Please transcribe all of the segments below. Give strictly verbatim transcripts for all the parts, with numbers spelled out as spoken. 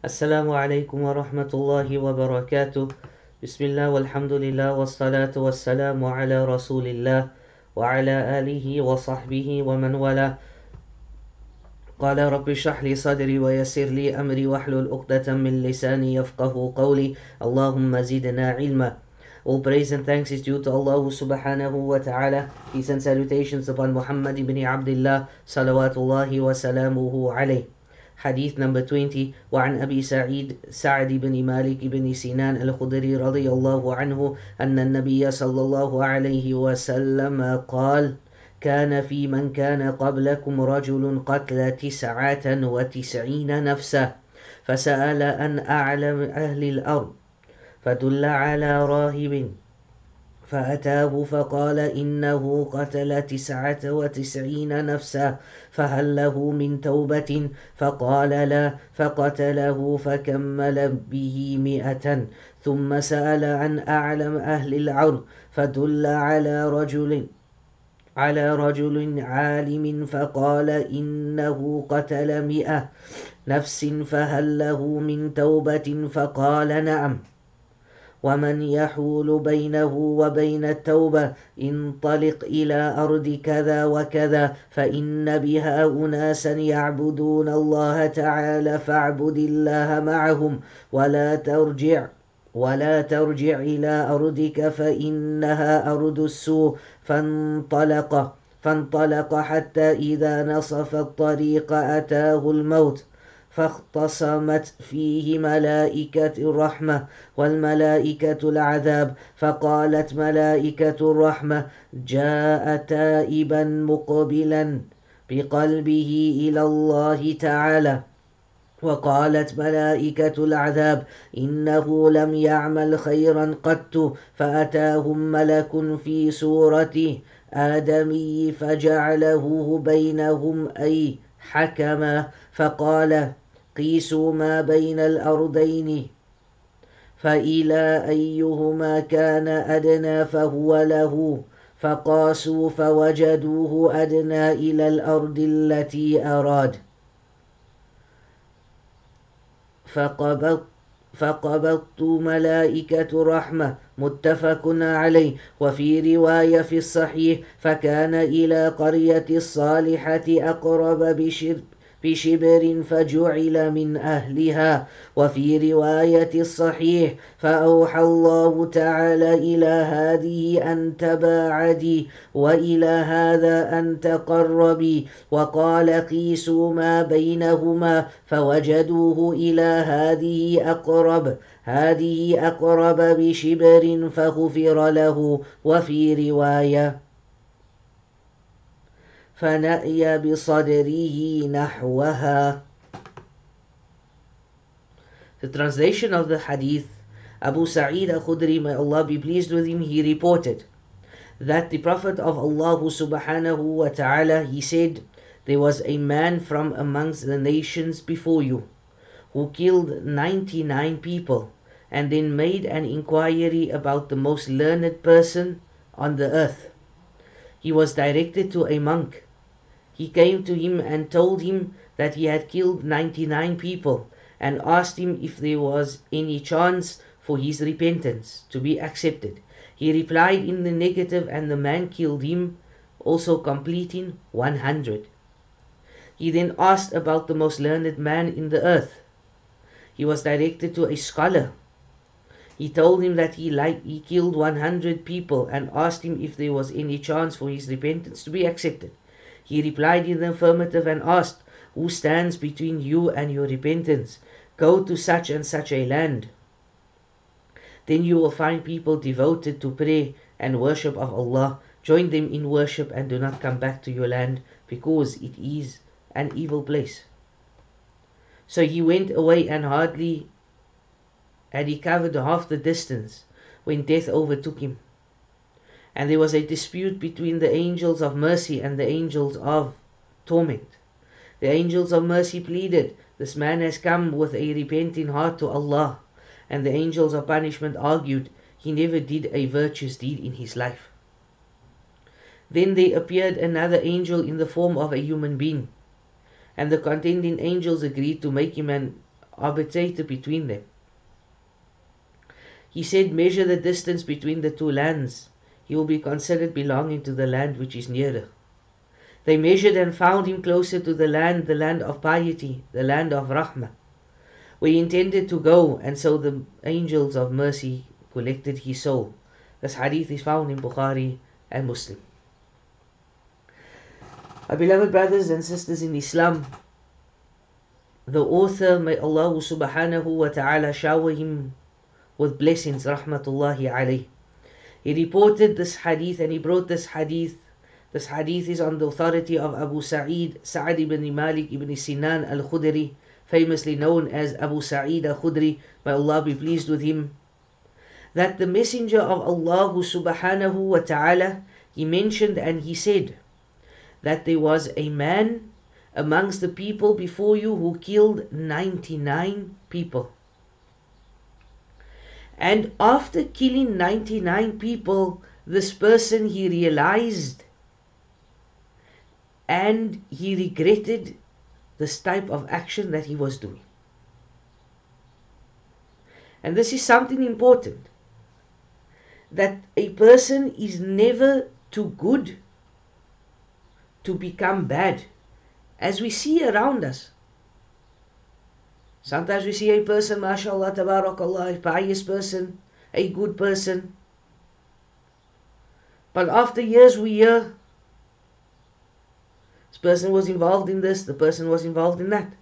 Assalamu alaikum wa rahmatullahi wa barakatuh. Bismillah walhamdulillah wassalatu wassalamu ala rasulillah wa ala alihi wa sahbihi wa man wala. Qala rabbi shrah li sadri wa yassir li amri wahlul uqdatan min lisani yafqahu qawli. Allahumma zidna ilma. All praise and thanks is due to Allah subhanahu wa ta'ala. Peace and salutations upon Muhammad ibn Abdullah salawatullahi wa salamuhu alayh. حديث number twenty. وعن أبي سعيد سعد بن مالك بن سنان الخدري رضي الله عنه أن النبي صلى الله عليه وسلم قال: كان في من كان قبلكم رجل قتل تسعة وتسعين نفسا فسأل أن أعلم أهل الأرض فدل على راهب فأتاه فقال: إنه قتل تسعة وتسعين نفسا فهل له من توبة؟ فقال: لا. فقتله فكمل به مئة ثم سأل عن أعلم أهل الأرض فدل على رجل على رجل عالم فقال: إنه قتل مئة نفس فهل له من توبة؟ فقال: نعم. ومن يحول بينه وبين التوبة؟ انطلق إلى أرض كذا وكذا فإن بها أناسا يعبدون الله تعالى فاعبد الله معهم ولا ترجع ولا ترجع إلى أرضك فإنها أرض السوء. فانطلق فانطلق حتى إذا نصف الطريق أتاه الموت فاختصمت فيه ملائكة الرحمة والملائكة العذاب، فقالت ملائكة الرحمة: جاء تائبا مقبلا بقلبه إلى الله تعالى. وقالت ملائكة العذاب: إنه لم يعمل خيرا قط. فأتاهم ملك في صورة آدمي فجعله بينهم أي حكما، فقال: قيسوا ما بين الأرضين فإلى أيهما كان أدنى فهو له. فقاسوا فوجدوه أدنى إلى الأرض التي أراد. فقبضت فقبضت ملائكة رحمة. متفق عليه. وفي رواية في الصحيح: فكان إلى قرية الصالحة أقرب بشر بشبر فجعل من أهلها. وفي رواية الصحيح: فأوحى الله تعالى إلى هذه أن تباعدي وإلى هذا أن تقربي، وقال: قيسوا ما بينهما فوجدوه إلى هذه أقرب هذه أقرب بشبر فغفر له. وفي رواية: فنأي بصدره نحوها. The translation of the hadith: Abu Sa'id al-Khudri, may Allah be pleased with him, he reported that the Prophet of Allah subhanahu wa ta'ala, he said, there was a man from amongst the nations before you who killed ninety-nine people and then made an inquiry about the most learned person on the earth. He was directed to a monk. He came to him and told him that he had killed ninety-nine people and asked him if there was any chance for his repentance to be accepted. He replied in the negative, and the man killed him, also completing one hundred. He then asked about the most learned man in the earth. He was directed to a scholar. He told him that he, like, he killed one hundred people and asked him if there was any chance for his repentance to be accepted. He replied in the affirmative and asked, who stands between you and your repentance? Go to such and such a land. Then you will find people devoted to prayer and worship of Allah. Join them in worship and do not come back to your land, because it is an evil place. So he went away, and hardly had he covered half the distance when death overtook him. And there was a dispute between the angels of mercy and the angels of torment. The angels of mercy pleaded, this man has come with a repenting heart to Allah. And the angels of punishment argued, he never did a virtuous deed in his life. Then there appeared another angel in the form of a human being, and the contending angels agreed to make him an arbitrator between them. He said, measure the distance between the two lands. He will be considered belonging to the land which is nearer. They measured and found him closer to the land, the land of piety, the land of rahmah, where he intended to go, and so the angels of mercy collected his soul. This hadith is found in Bukhari and Muslim. Our beloved brothers and sisters in Islam, the author, may Allah subhanahu wa ta'ala shower him with blessings, rahmatullahi alayh. He reported this hadith and he brought this hadith. This hadith is on the authority of Abu Sa'id, Sa'ad ibn Malik ibn Sinan al-Khudri, famously known as Abu Sa'id al-Khudri, may Allah be pleased with him, that the Messenger of Allah subhanahu wa ta'ala, he mentioned and he said that there was a man amongst the people before you who killed ninety-nine people. And after killing ninety-nine people, this person, he realized and he regretted this type of action that he was doing. And this is something important, that a person is never too good to become bad. As we see around us, sometimes we see a person, mashallah, tabarakallah, a pious person, a good person, but after years we hear, this person was involved in this, the person was involved in that.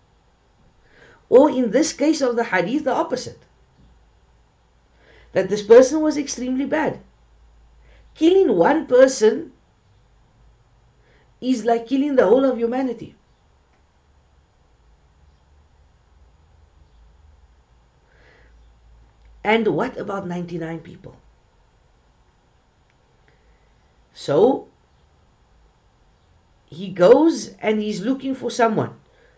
Or in this case of the hadith, the opposite, that this person was extremely bad. Killing one person is like killing the whole of humanity. And what about ninety-nine people? So he goes and he's looking for someone.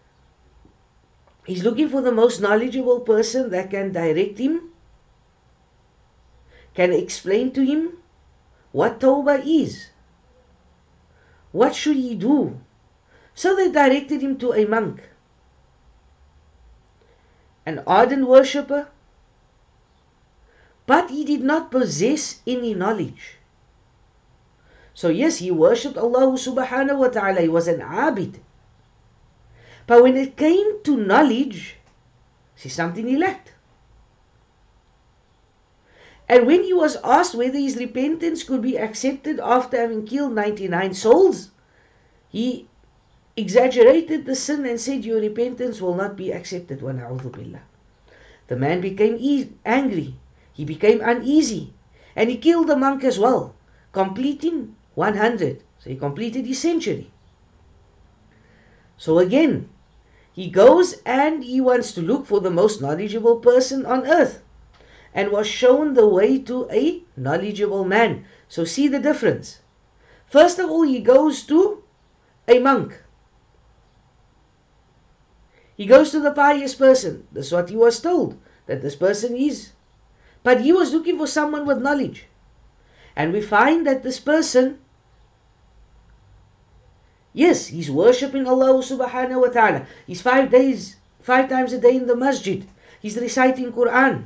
He's looking for the most knowledgeable person that can direct him, can explain to him what tawbah is. What should he do? So they directed him to a monk, an ardent worshipper, but he did not possess any knowledge. So yes, he worshipped Allah subhanahu wa ta'ala, he was an abid. But when it came to knowledge, see, something he lacked. And when he was asked whether his repentance could be accepted after having killed ninety-nine souls, he exaggerated the sin and said, your repentance will not be accepted. Wa na'udhu billah. The man became e- angry, he became uneasy, and he killed the monk as well, completing one hundred. So he completed his century. So again, he goes and he wants to look for the most knowledgeable person on earth, and was shown the way to a knowledgeable man. So see the difference. First of all, he goes to a monk. He goes to the pious person. This is what he was told, that this person is. But he was looking for someone with knowledge. And we find that this person, yes, he's worshipping Allah subhanahu wa ta'ala. He's five days, five times a day in the masjid. He's reciting Quran.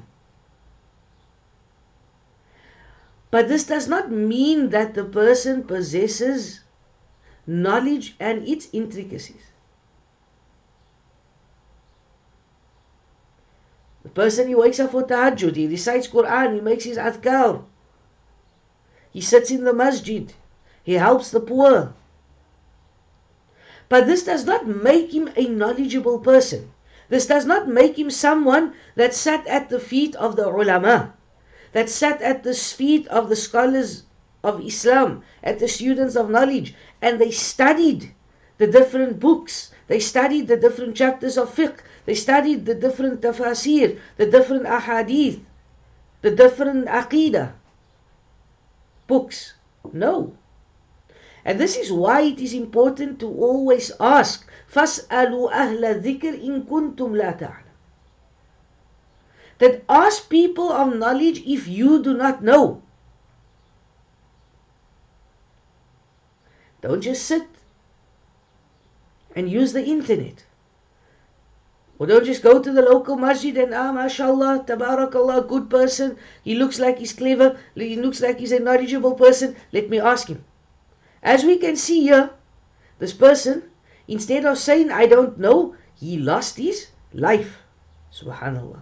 But this does not mean that the person possesses knowledge and its intricacies. The person, he wakes up for tahajjud, he recites Quran, he makes his adhkar, he sits in the masjid, he helps the poor. But this does not make him a knowledgeable person. This does not make him someone that sat at the feet of the ulama, that sat at the feet of the scholars of Islam, at the students of knowledge, and they studied the different books, they studied the different chapters of fiqh, they studied the different tafasir, the different ahadith, the different aqidah books. No. And this is why it is important to always ask, فَاسْأَلُوا أَهْلَ الذِّكْرِ إِن كُنْتُمْ لَا تَعْلَمُونَ. That ask people of knowledge if you do not know. Don't just sit and use the internet. Or don't just go to the local masjid and, ah, mashallah, tabarakallah, good person. He looks like he's clever. He looks like he's a knowledgeable person. Let me ask him. As we can see here, this person, instead of saying, I don't know, he lost his life. Subhanallah.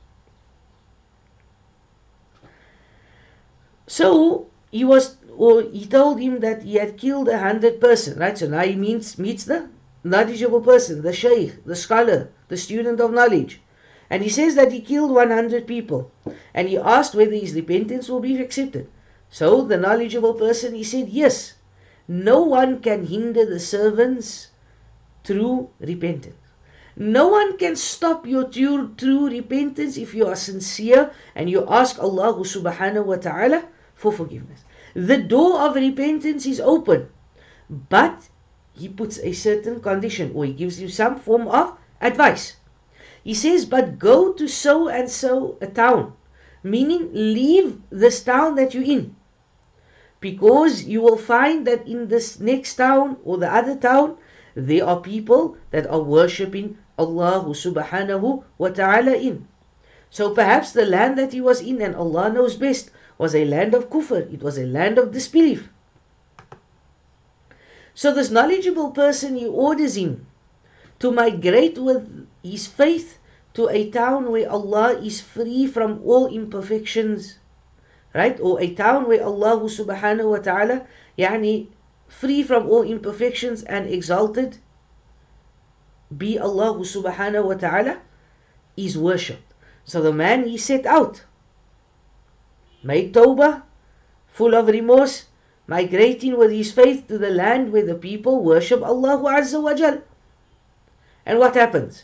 So, he was, or he told him that he had killed a hundred person, right? So now he meets, meets the knowledgeable person, the shaykh, the scholar, the student of knowledge. And he says that he killed one hundred people. And he asked whether his repentance will be accepted. So the knowledgeable person, he said, yes, no one can hinder the servants through repentance. No one can stop your true, true repentance if you are sincere and you ask Allah subhanahu wa ta'ala for forgiveness. The door of repentance is open, but he puts a certain condition, or he gives you some form of advice. He says, but go to so and so a town, meaning leave this town that you're in, because you will find that in this next town or the other town, there are people that are worshipping Allah subhanahu wa ta'ala in. So perhaps the land that he was in, and Allah knows best, was a land of kufr. It was a land of disbelief. So this knowledgeable person, he orders him to migrate with his faith to a town where Allah is free from all imperfections, right? Or a town where Allah subhanahu wa ta'ala, yani free from all imperfections and exalted be Allah subhanahu wa ta'ala, is worshipped. So the man, he set out, made tawbah, full of remorse, migrating with his faith to the land where the people worship Allah Azza wa Jal. And what happens?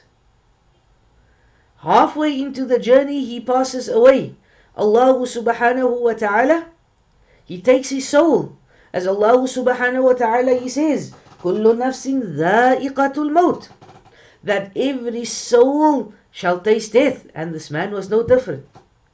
Halfway into the journey, he passes away. Allah subhanahu wa ta'ala, he takes his soul. As Allah subhanahu wa ta'ala, he says, Kullu nafsin dha'iqatul maut, that every soul shall taste death. And this man was no different.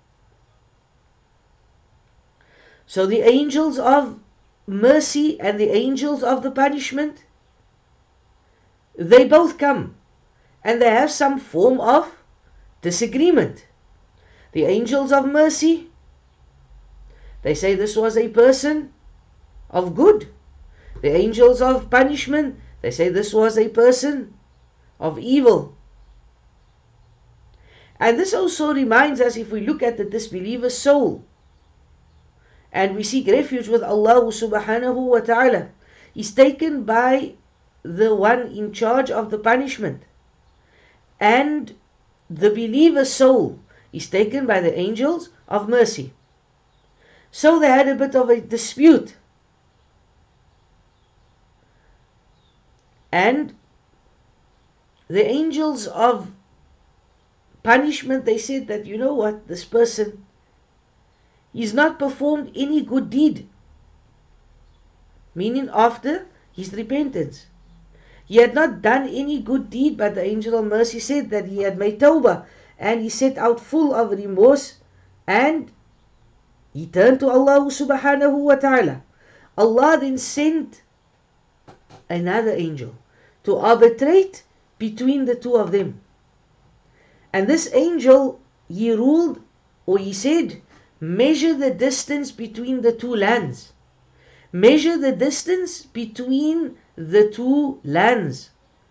So the angels of mercy and the angels of the punishment, they both come, and they have some form of disagreement. The angels of mercy, they say this was a person of good. The angels of punishment, they say this was a person of evil. And this also reminds us, if we look at the disbeliever's soul, and we seek refuge with Allah subhanahu wa ta'ala, is taken by the one in charge of the punishment, and the believer's soul is taken by the angels of mercy. So they had a bit of a dispute, and the angels of punishment, they said that, you know what, this person, he's not performed any good deed, meaning after his repentance. He had not done any good deed, but the angel of mercy said that he had made tawbah, and he set out full of remorse, and he turned to Allah subhanahu wa ta'ala. Allah then sent another angel to arbitrate between the two of them. And this angel, he ruled, or he said, measure the distance between the two lands. Measure the distance between the two lands.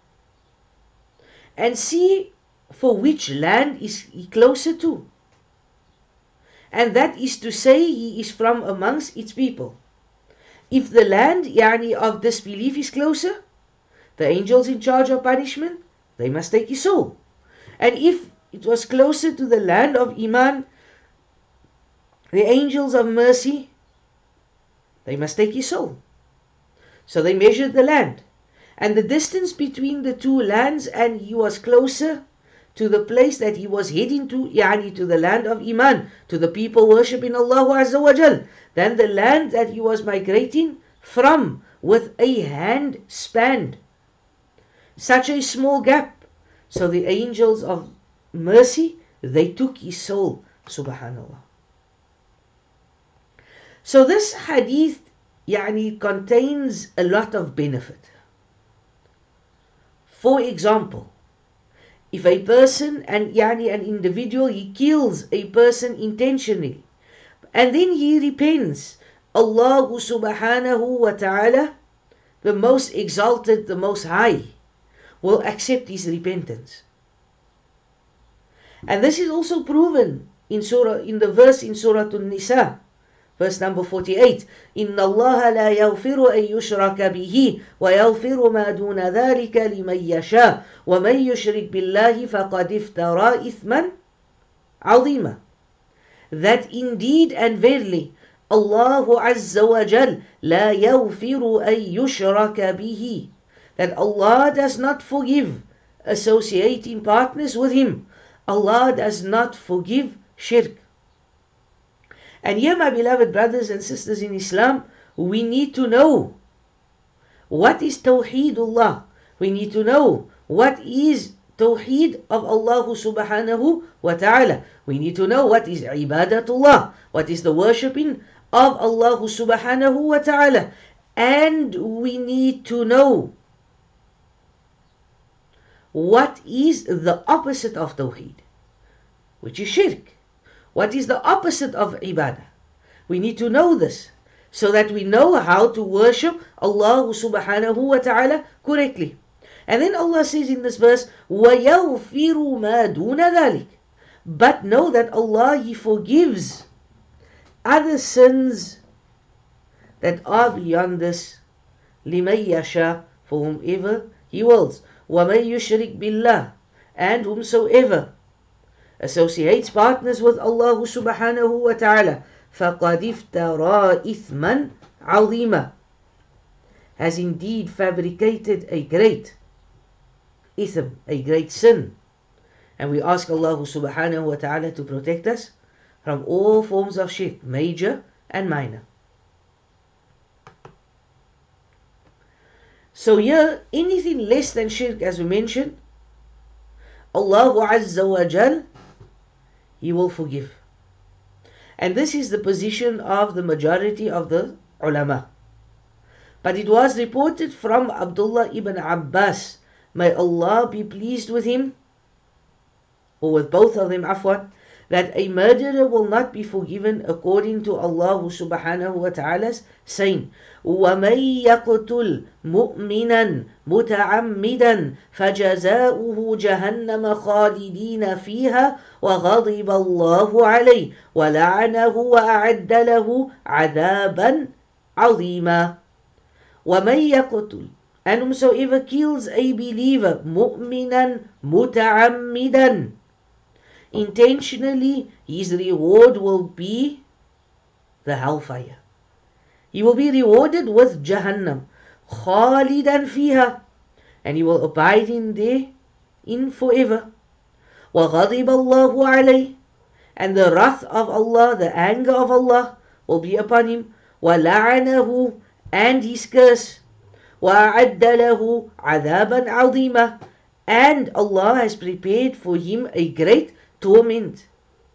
And see for which land is he closer to. And that is to say, he is from amongst its people. If the land yani, of disbelief is closer, the angels in charge of punishment, they must take his soul. And if it was closer to the land of Iman, the angels of mercy, they must take his soul. So they measured the land, and the distance between the two lands, and he was closer to the place that he was heading to, yani to the land of Iman, to the people worshipping Allah Azza wa Jal, than the land that he was migrating from with a hand span. Such a small gap. So the angels of mercy, they took his soul. Subhanallah. So this hadith yani, contains a lot of benefit. For example, if a person, and yani an individual, he kills a person intentionally, and then he repents, Allah subhanahu wa ta'ala, the most exalted, the most high, will accept his repentance. And this is also proven in surah, in the verse in Surah An-Nisa, verse number forty-eight. Inna Allah la yaghfiru an yushraka bihi wa yaghfiru ma duna dhalika liman yasha wa man yushrik billahi faqad iftara ithman azima. That indeed and verily Allah Azza wa Jal la yaghfiru an yushraka bihi, that Allah does not forgive associating partners with him. Allah does not forgive shirk. And here, my beloved brothers and sisters in Islam, we need to know what is Tawheedullah. We need to know what is Tawheed of Allah subhanahu wa ta'ala. We need to know what is Ibadatullah, what is the worshipping of Allah subhanahu wa ta'ala. And we need to know what is the opposite of Tawheed, which is shirk. What is the opposite of ibadah? We need to know this so that we know how to worship Allah subhanahu wa ta'ala correctly. And then Allah says in this verse, وَيَغْفِرُ مَا دُونَ ذَلِكَ. But know that Allah, He forgives other sins that are beyond this, لِمَنْ يَشَاءُ, for whomever He wills. وَمَنْ يُشْرِكْ بِاللَّهِ, and whomsoever associates partners with Allah subhanahu wa ta'ala, فَقَدْ افْتَرَى إِثْمًا عَظِيمًا, has indeed fabricated a great ithm, a great sin. And we ask Allah subhanahu wa ta'ala to protect us from all forms of shirk, major and minor. So here, anything less than shirk, as we mentioned, Allah Azza wa Jal, He will forgive. And this is the position of the majority of the ulama. But it was reported from Abdullah ibn Abbas, may Allah be pleased with him, or with both of them, afwan, that a murderer will not be forgiven according to Allah subhanahu wa ta'ala's saying, وَمَن يَقْتُلْ مُؤْمِنًا مُتَعَمِّدًا فَجَزَاؤُهُ جَهَنَّمَ خَالِدِينَ فِيهَا وَغَضِبَ اللَّهُ عَلَيْهِ وَلَعَنَهُ وَأَعَدَّ لَهُ عَذَابًا عَظِيمًا. وَمَن يَقْتُلْ, and whomsoever kills a believer, مُؤْمِنًا مُتَعَمِّدًا, intentionally, his reward will be the hellfire. He will be rewarded with Jahannam, khalidan fiha, and he will abide in there in forever. وَغَضِبَ اللَّهُ عَلَيْهِ, and the wrath of Allah, the anger of Allah will be upon him. وَلَعَنَهُ, and his curse. وَأَعَدَّ لَهُ عَذَابًا عَظِيمًا, and Allah has prepared for him a great torment.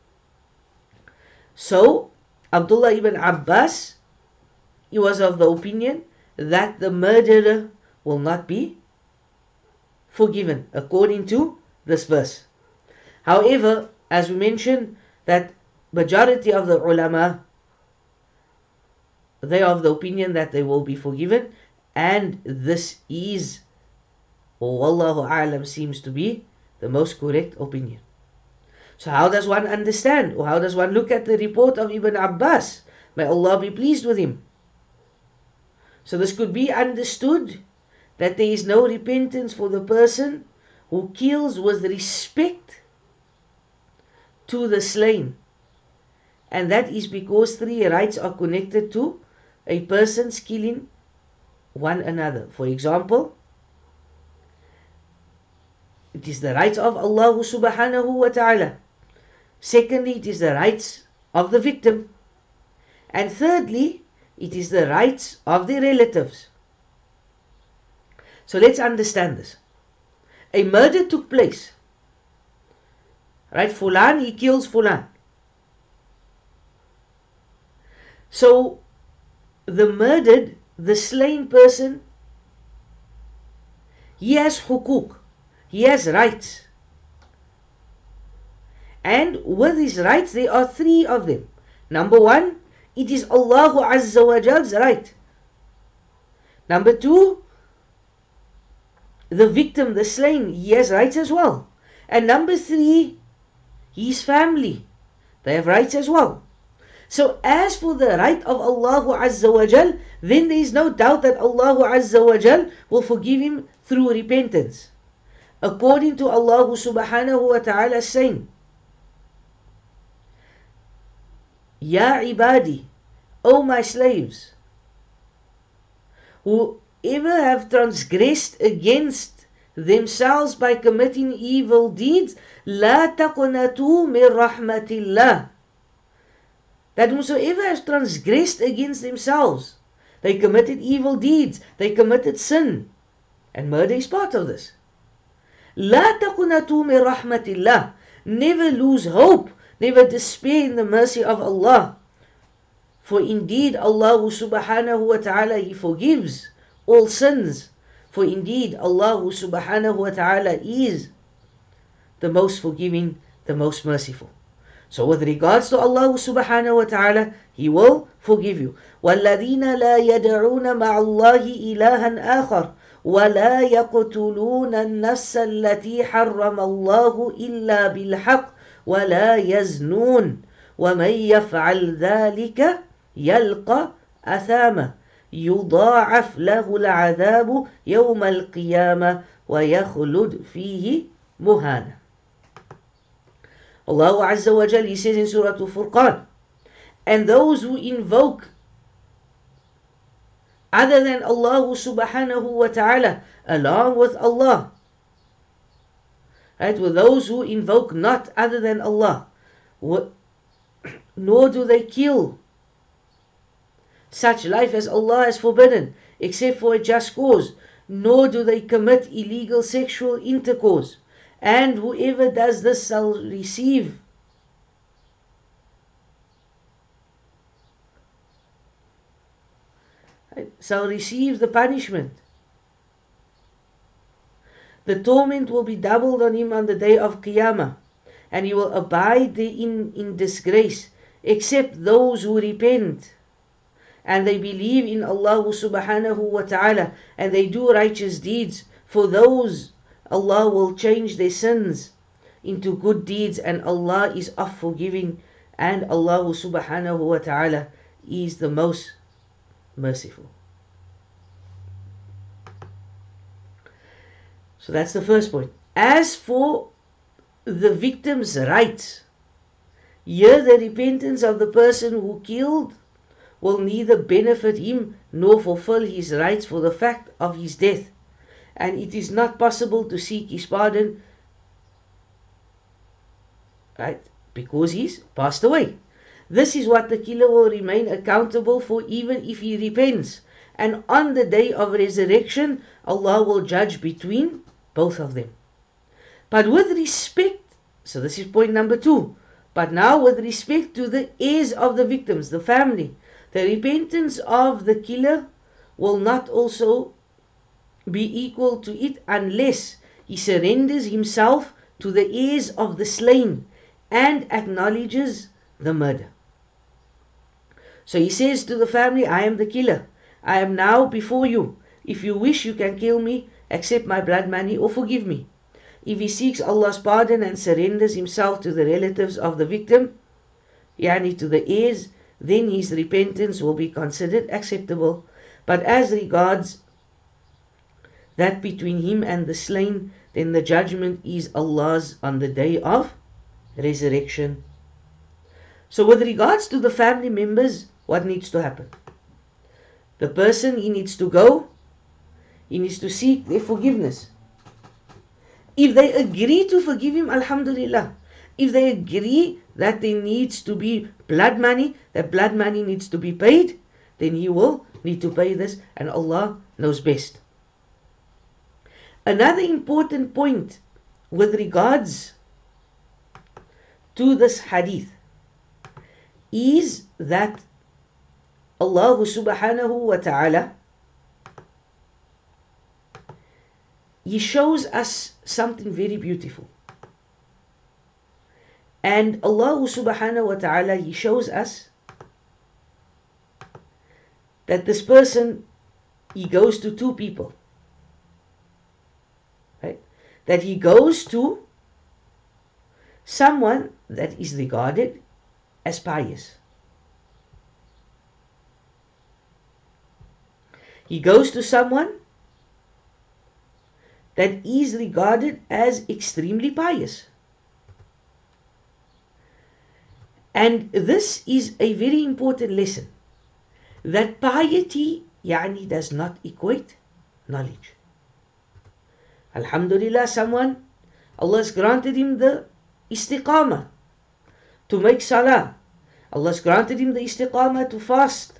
So, Abdullah ibn Abbas, he was of the opinion that the murderer will not be forgiven according to this verse. However, as we mentioned, that majority of the ulama, they are of the opinion that they will be forgiven, and this is, or wallahu a'lam, seems to be the most correct opinion. So how does one understand, or how does one look at the report of Ibn Abbas? May Allah be pleased with him. So this could be understood that there is no repentance for the person who kills with respect to the slain. And that is because three rights are connected to a person's killing one another. For example, it is the rights of Allah subhanahu wa ta'ala. Secondly, it is the rights of the victim. And thirdly, it is the rights of the relatives. So let's understand this. A murder took place. Right? Fulan, he kills Fulan. So the murdered, the slain person, he has hukuk, he has rights. And with his rights, there are three of them. Number one, it is Allah Azza wa Jal's right. Number two, the victim, the slain, he has rights as well. And number three, his family, they have rights as well. So as for the right of Allah Azza wa Jal, then there is no doubt that Allah Azza wa Jal will forgive him through repentance. According to Allah subhanahu wa ta'ala saying, Ya ibadi, O my slaves, whoever have transgressed against themselves by committing evil deeds, la taqnatu min rahmatillah. That whosoever has transgressed against themselves, they committed evil deeds, they committed sin, and murder is part of this. La taqnatu min rahmatillah. Never lose hope, never despair in the mercy of Allah. For indeed Allah subhanahu wa ta'ala, He forgives all sins. For indeed Allah subhanahu wa ta'ala is the most forgiving, the most merciful. So with regards to Allah subhanahu wa ta'ala, He will forgive you. وَالَّذِينَ لَا يَدْعُونَ مَعَ اللَّهِ إِلَهًا آخَرَ وَلَا يَقْتُلُونَ النَّفْسَ الَّتِي حَرَّمَ اللَّهُ إِلَّا بِالْحَقِّ وَلَا يَزْنُونَ وَمَنْ يَفْعَلْ ذَلِكَ يَلْقَ أَثَامًا يُضَاعَفْ لَهُ الْعَذَابُ يَوْمَ الْقِيَامَةِ وَيَخْلُدْ فِيهِ مُهَانًا. Allah Azza wa Jal, He says in Surah Al-Furqan, and those who invoke other than Allah subhanahu wa ta'ala, along with Allah, right, with those who invoke not other than Allah, nor do they kill such life as Allah has forbidden, except for a just cause, nor do they commit illegal sexual intercourse, and whoever does this shall receive shall receive the punishment. The torment will be doubled on him on the day of Qiyamah, and he will abide therein in disgrace, except those who repent and they believe in Allah subhanahu wa ta'ala and they do righteous deeds. For those, Allah will change their sins into good deeds, and Allah is oft forgiving, and Allah subhanahu wa ta'ala is the most merciful. So that's the first point. As for the victim's rights, here the repentance of the person who killed will neither benefit him nor fulfill his rights for the fact of his death, and it is not possible to seek his pardon, right, because he's passed away. This is what the killer will remain accountable for even if he repents, and on the day of resurrection Allah will judge between both of them. But with respect, so this is point number two, but now with respect to the heirs of the victims, the family, the repentance of the killer will not also be equal to it unless he surrenders himself to the heirs of the slain and acknowledges the murder. So he says to the family, I am the killer. I am now before you. If you wish, you can kill me, accept my blood money, or forgive me. If he seeks Allah's pardon and surrenders himself to the relatives of the victim, yani to the heirs, then his repentance will be considered acceptable. But as regards that between him and the slain, then the judgment is Allah's on the day of resurrection. So with regards to the family members, what needs to happen? The person, he needs to go, he needs to seek their forgiveness. If they agree to forgive him, alhamdulillah. If they agree that there needs to be blood money, that blood money needs to be paid, then he will need to pay this, and Allah knows best. Another important point with regards to this hadith is that Allah subhanahu wa ta'ala, He shows us something very beautiful. And Allah subhanahu wa ta'ala, He shows us that this person, he goes to two people. Right? That he goes to someone that is regarded as pious. He goes to someone that is regarded as extremely pious. And this is a very important lesson, that piety yani does not equate knowledge. Alhamdulillah, someone, Allah has granted him the istiqamah to make salah. Allah has granted him the istiqamah to fast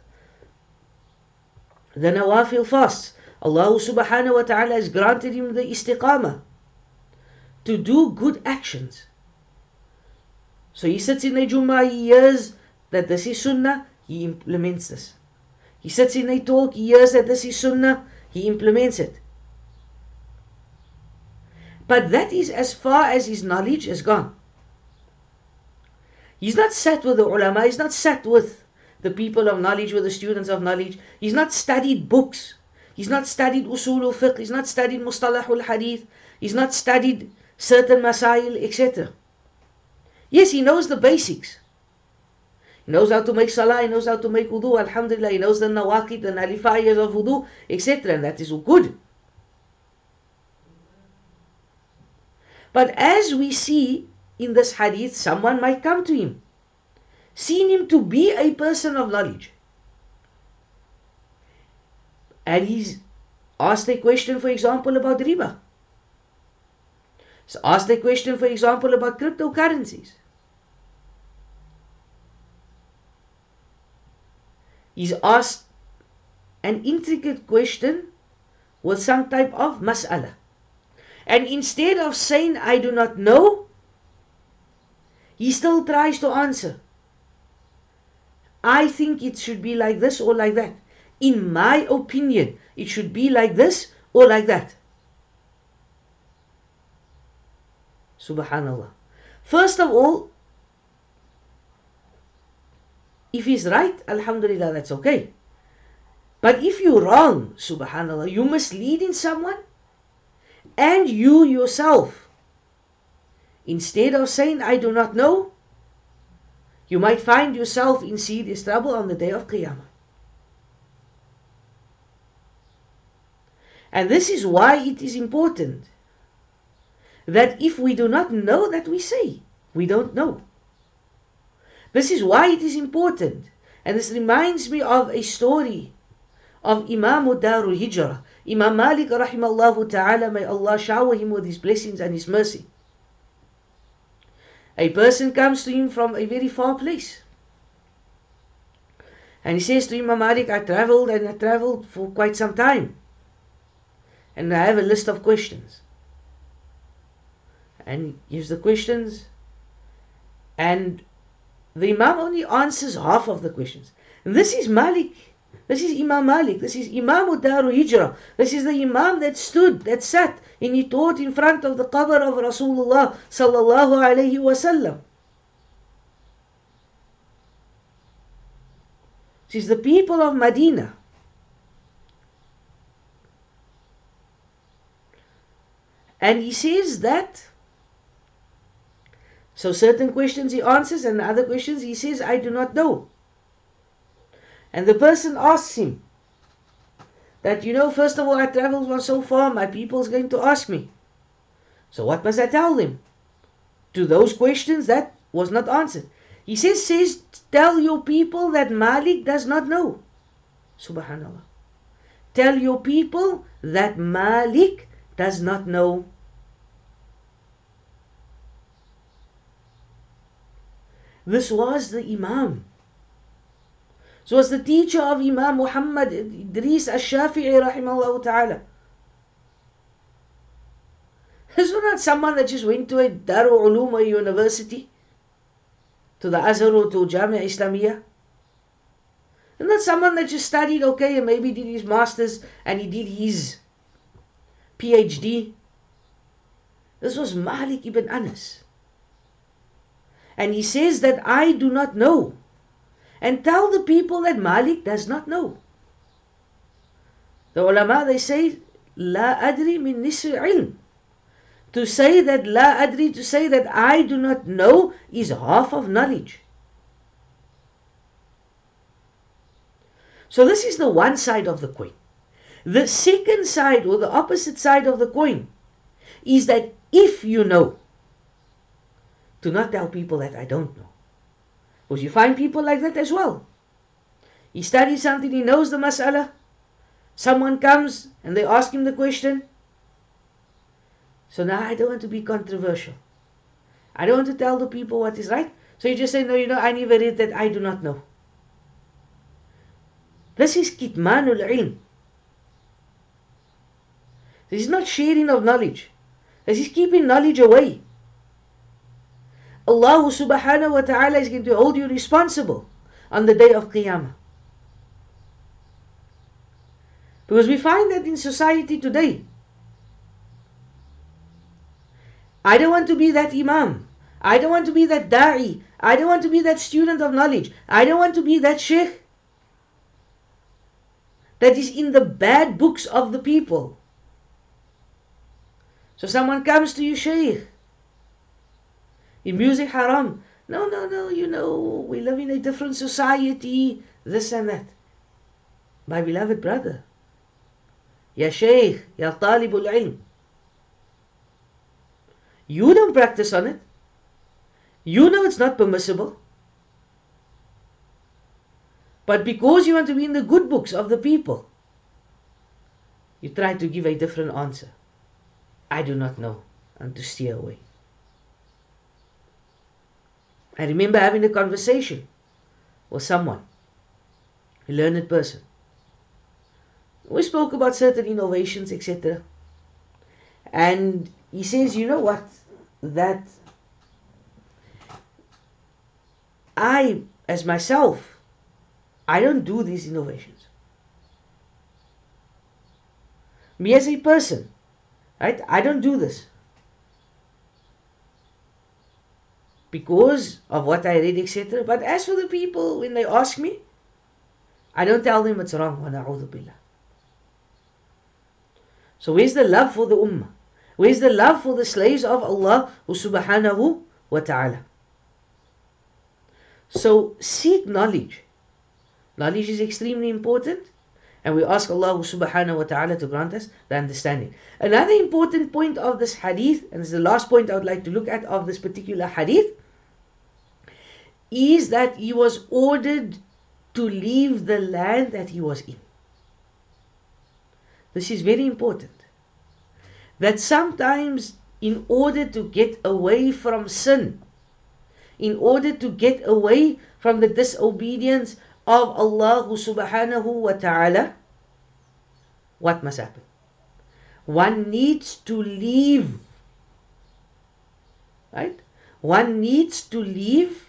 the nawafil fasts. Allah subhanahu wa ta'ala has granted him the istiqamah to do good actions. So he sits in a Jummah, he hears that this is sunnah, he implements this. He sits in a talk, he hears that this is sunnah, he implements it. But that is as far as his knowledge has gone. He's not sat with the ulama, he's not sat with the people of knowledge, with the students of knowledge. He's not studied books. He's not studied usul al-fiqh. He's not studied mustalah al-hadith. He's not studied certain masail, et cetera. Yes, he knows the basics. He knows how to make salah, he knows how to make wudu, alhamdulillah. He knows the nawaqid and alifayas of wudu, et cetera. And that is good. But as we see in this hadith, someone might come to him, seen him to be a person of knowledge, and he's asked a question, for example, about riba. He's asked a question, for example, about cryptocurrencies. He's asked an intricate question with some type of mas'ala. And instead of saying, I do not know, he still tries to answer. I think it should be like this or like that. In my opinion, it should be like this or like that. Subhanallah. First of all, if he's right, alhamdulillah, that's okay. But if you're wrong, subhanallah, you're misleading someone, and you yourself, instead of saying, I do not know, you might find yourself in serious trouble on the day of Qiyamah. And this is why it is important that if we do not know, that we say, we don't know. This is why it is important. And this reminds me of a story of Imam Darul Hijrah, Imam Malik rahimallahu ta'ala, may Allah shower him with his blessings and his mercy. A person comes to him from a very far place, and he says to Imam Malik, I traveled and I traveled for quite some time, and I have a list of questions. And he gives the questions, and the Imam only answers half of the questions. And this is Malik. This is Imam Malik. This is Imam Darul Hijrah. This is the Imam that stood, that sat, and he taught in front of the qabr of Rasulullah sallallahu alayhi wasallam. This is the people of Medina. And he says that, so certain questions he answers, and other questions he says, I do not know. And the person asks him that, you know, first of all, I traveled for so far, my people's going to ask me. So what must I tell them? To those questions that was not answered. He says, says, tell your people that Malik does not know. Subhanallah. Tell your people that Malik does not know. This was the Imam. So was the teacher of Imam Muhammad Idris al-Shafi'i rahimahullah ta'ala. This was not someone that just went to a Darul Ulum or university, to the Azhar or to Jamia Islamiyah. And not someone that just studied, okay, and maybe did his masters and he did his PhD. This was Malik ibn Anas. And he says that I do not know. And tell the people that Malik does not know. The ulama, they say, La adri min nisr ilm. To say that La adri, to say that I do not know, is half of knowledge. So this is the one side of the coin. The second side, or the opposite side of the coin, is that if you know, do not tell people that I don't know. Because you find people like that as well. He studies something, he knows the mas'ala. Someone comes and they ask him the question. So now I don't want to be controversial. I don't want to tell the people what is right. So you just say, no, you know, I never read that, I do not know. This is kitmanul ilm. This is not sharing of knowledge. This is keeping knowledge away. Allah subhanahu wa ta'ala is going to hold you responsible on the day of Qiyamah. Because we find that in society today, I don't want to be that imam. I don't want to be that da'i. I don't want to be that student of knowledge. I don't want to be that sheikh that is in the bad books of the people. So someone comes to you, Shaykh, is music haram? No, no, no, you know, we live in a different society, this and that. My beloved brother, Ya Shaykh, Ya Talibul Ilm, you don't practice on it. You know it's not permissible. But because you want to be in the good books of the people, you try to give a different answer. I do not know, and to steer away. I remember having a conversation with someone, a learned person. We spoke about certain innovations, et cetera. And he says, you know what, that I, as myself, I don't do these innovations. Me as a person, right, I don't do this. Because of what I read, et cetera. But as for the people, when they ask me, I don't tell them it's wrong. Wa na'udhu billah. So where's the love for the ummah? Where's the love for the slaves of Allah subhanahu wa ta'ala? So seek knowledge. Knowledge is extremely important. And we ask Allah subhanahu wa ta'ala to grant us the understanding. Another important point of this hadith, and this is the last point I would like to look at of this particular hadith, is that he was ordered to leave the land that he was in. This is very important. That sometimes in order to get away from sin, in order to get away from the disobedience of Allah subhanahu wa ta'ala, what must happen? One needs to leave. Right? One needs to leave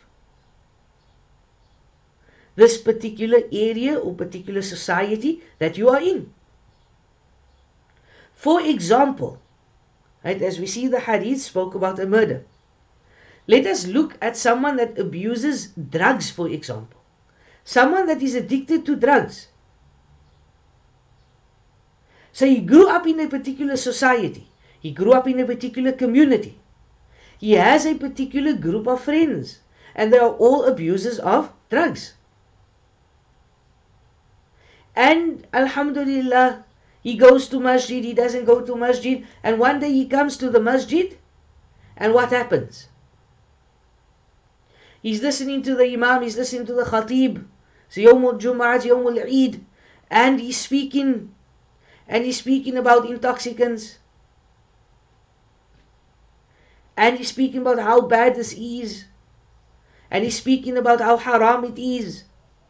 this particular area or particular society that you are in. For example, right, as we see the hadith spoke about a murder. Let us look at someone that abuses drugs, for example. Someone that is addicted to drugs. So he grew up in a particular society. He grew up in a particular community. He has a particular group of friends. And they are all abusers of drugs. And alhamdulillah, he goes to masjid, he doesn't go to masjid. And one day he comes to the masjid. And what happens? He's listening to the imam, he's listening to the khatib. It's Yawm al-Jum'ah, it's Yawm al-Eid. And he's speaking, and he's speaking about intoxicants. And he's speaking about how bad this is. And he's speaking about how haram it is.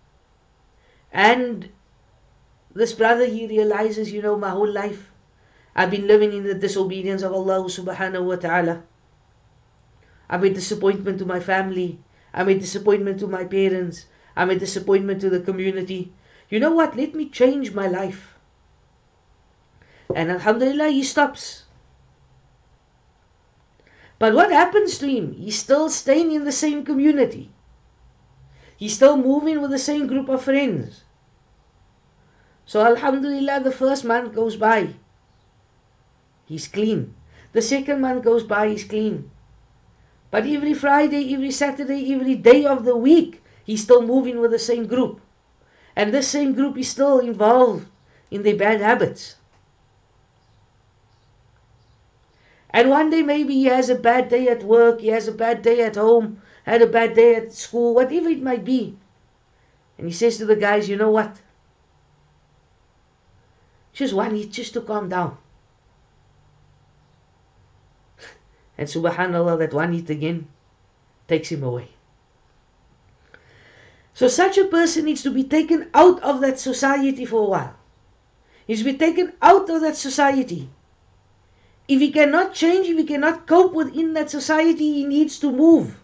And this brother, he realizes, you know, my whole life I've been living in the disobedience of Allah subhanahu wa ta'ala. I'm a disappointment to my family. I'm a disappointment to my parents. I'm a disappointment to the community. You know what? Let me change my life. And alhamdulillah, he stops. But what happens to him? He's still staying in the same community. He's still moving with the same group of friends. So Alhamdulillah, the first month goes by. He's clean. The second month goes by, he's clean. But every Friday, every Saturday, every day of the week, he's still moving with the same group. And this same group is still involved in their bad habits. And one day maybe he has a bad day at work, he has a bad day at home, had a bad day at school, whatever it might be. And he says to the guys, you know what? Just one need just to calm down. And subhanallah, that one hit again takes him away. So such a person needs to be taken out of that society for a while. He needs to be taken out of that society. If he cannot change, if he cannot cope within that society, he needs to move.